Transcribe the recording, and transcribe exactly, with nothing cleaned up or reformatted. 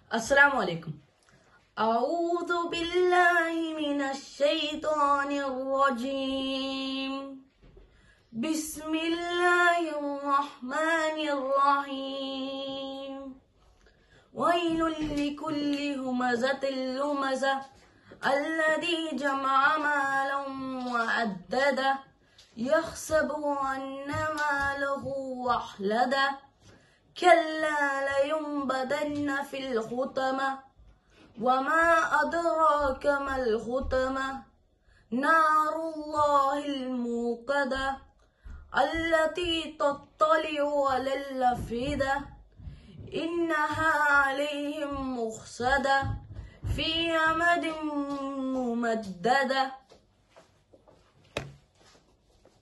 السلام عليكم. أعوذ بالله من الشيطان الرجيم. بسم الله الرحمن الرحيم. ويل لكل همزة لمزة الذي جمع مالا وعدده يحسب أن ماله أخلده كلا لينبذن في الحطمة وما أدراك ما الحطمة نار الله الموقدة التي تطلع على الأفئدة إنها عليهم مؤصدة في أمد ممددة.